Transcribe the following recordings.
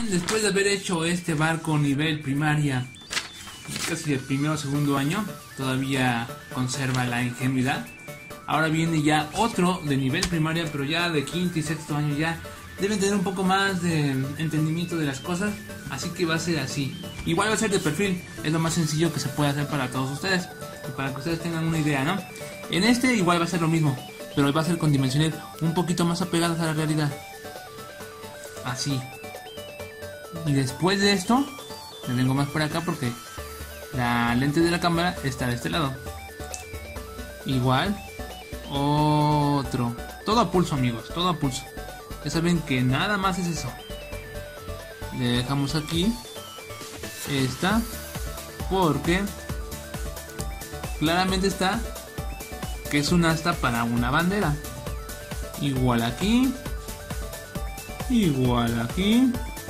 bien, después de haber hecho este barco nivel primaria, casi el primero o segundo año, todavía conserva la ingenuidad. Ahora viene ya otro de nivel primaria, pero ya de quinto y sexto año ya deben tener un poco más de entendimiento de las cosas, así que va a ser así. Igual va a ser de perfil, es lo más sencillo que se puede hacer para todos ustedes, y para que ustedes tengan una idea, ¿no? En este igual va a ser lo mismo, pero va a ser con dimensiones un poquito más apegadas a la realidad. Así. Y después de esto, me vengo más por acá porque la lente de la cámara está de este lado. Igual, otro. Todo a pulso, amigos, todo a pulso. Ya saben que nada más es eso. Le dejamos aquí esta, porque claramente está que es un asta para una bandera. Igual aquí, igual aquí.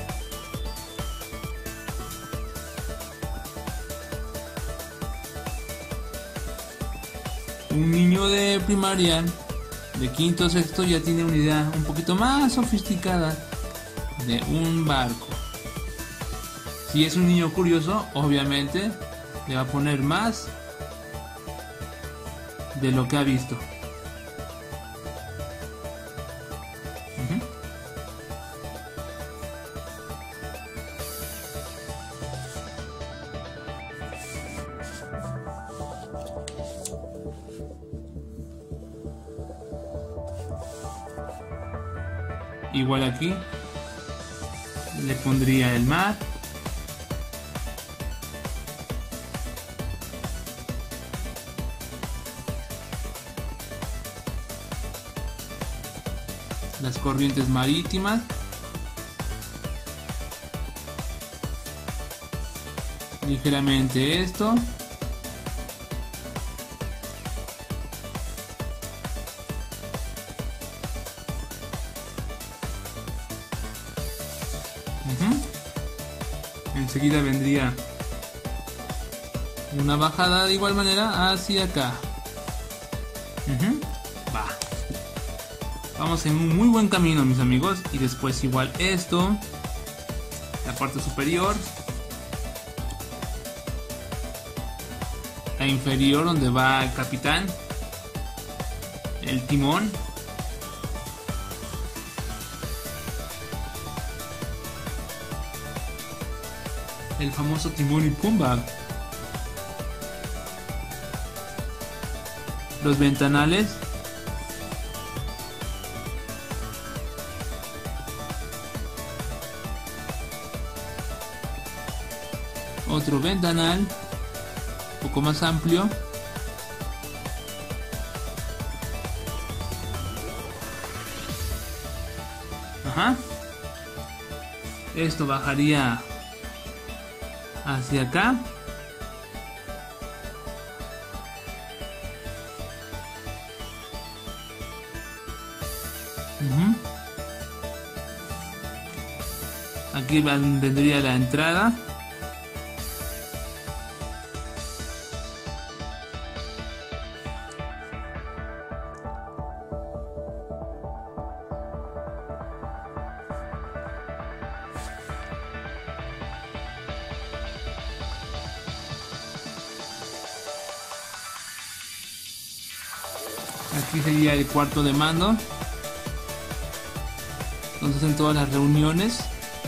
Un niño de primaria, de quinto o sexto, ya tiene una idea un poquito más sofisticada de un barco. Si es un niño curioso, obviamente le va a poner más de lo que ha visto. Igual aquí le pondría el mar. Las corrientes marítimas. Ligeramente esto. Enseguida vendría una bajada de igual manera hacia acá. Va. Vamos en un muy buen camino, mis amigos. Y después igual esto, la parte superior, la inferior donde va el capitán, el timón. El famoso Timón y Pumba. Los ventanales. Otro ventanal, un poco más amplio. Ajá. Esto bajaría hacia acá. Aquí vendría la entrada. Aquí sería el cuarto de mando, donde hacen todas las reuniones.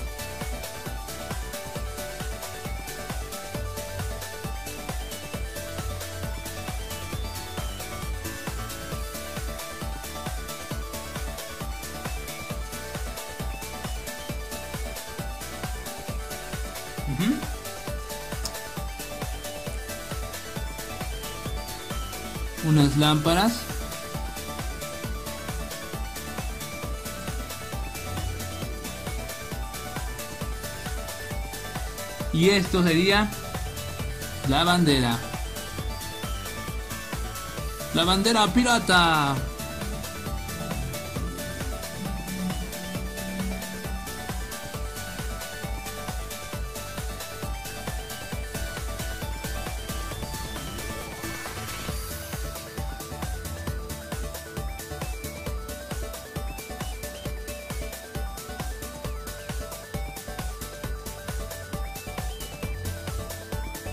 Unas lámparas. Y esto sería la bandera. La bandera pirata.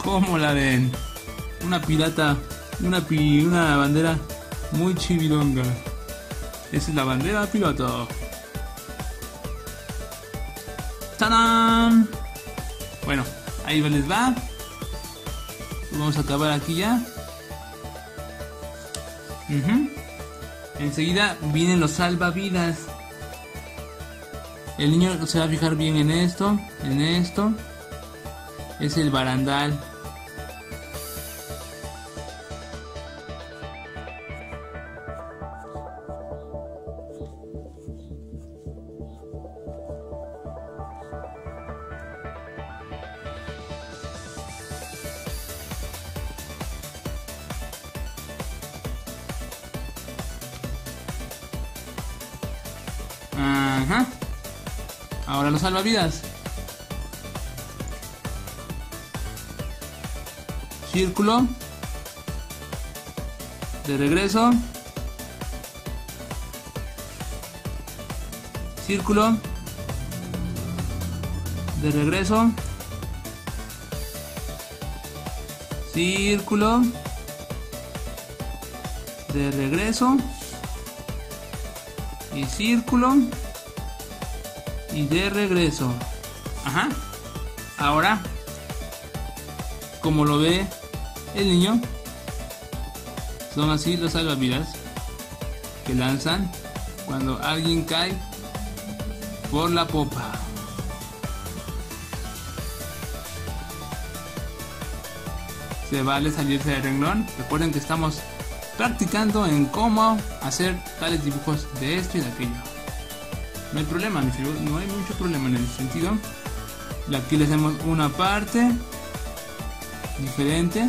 ¿Cómo la ven? Una pirata, una bandera muy chivilonga. Esa es la bandera pirata. ¡Tarán! Bueno, ahí les va. Vamos a acabar aquí ya. Enseguida vienen los salvavidas. El niño se va a fijar bien en esto. Es el barandal. Ajá. Ahora los salvavidas. Círculo. De regreso. Círculo. De regreso. Círculo. De regreso. Y círculo y de regreso. Ajá. Ahora, como lo ve el niño, son así los salvavidas que lanzan cuando alguien cae por la popa. Se vale salirse del renglón. Recuerden que estamos practicando en cómo hacer tales dibujos de esto y de aquello. No hay problema, mis amigos, no hay mucho problema en ese sentido. Y aquí le hacemos una parte diferente.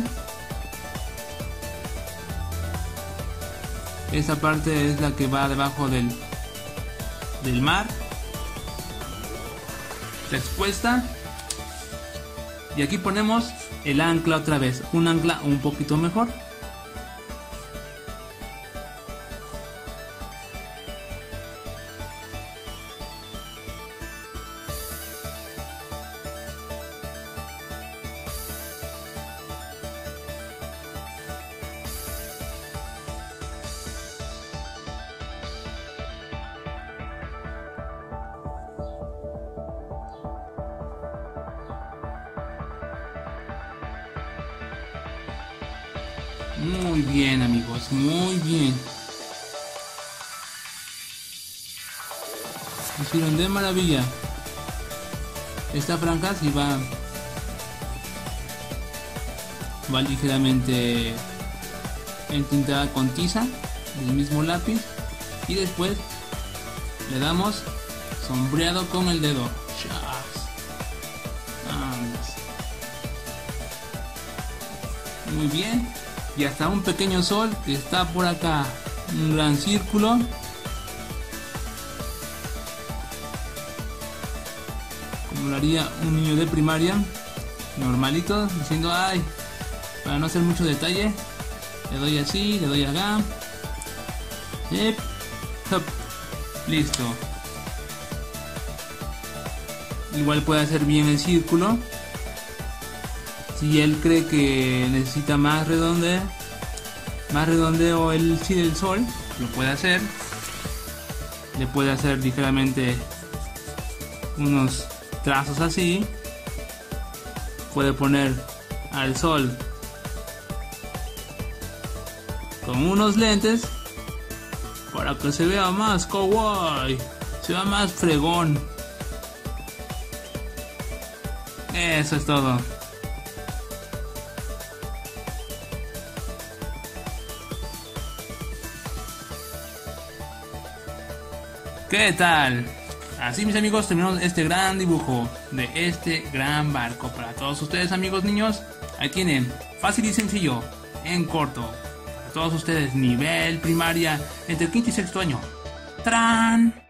Esta parte es la que va debajo del mar. Está expuesta. Y aquí ponemos el ancla otra vez. Un ancla un poquito mejor. Muy bien, amigos, muy bien. Lo hicieron de maravilla. Esta franja sí va ligeramente entintada con tiza del mismo lápiz, y después le damos sombreado con el dedo. Muy bien. Y hasta un pequeño sol que está por acá. Un gran círculo. Como lo haría un niño de primaria. Normalito. Diciendo, ay, para no hacer mucho detalle, le doy así, le doy acá. Yep. Hop. Listo. Igual puede hacer bien el círculo. Si él cree que necesita más redondeo el sol, lo puede hacer. Le puede hacer ligeramente unos trazos así. Puede poner al sol con unos lentes para que se vea más kawaii, se vea más fregón. Eso es todo. ¿Qué tal? Así, mis amigos, terminamos este gran dibujo de este gran barco para todos ustedes, amigos niños. Ahí tienen, fácil y sencillo, en corto, para todos ustedes, nivel primaria, entre quinto y sexto año. ¡Tarán!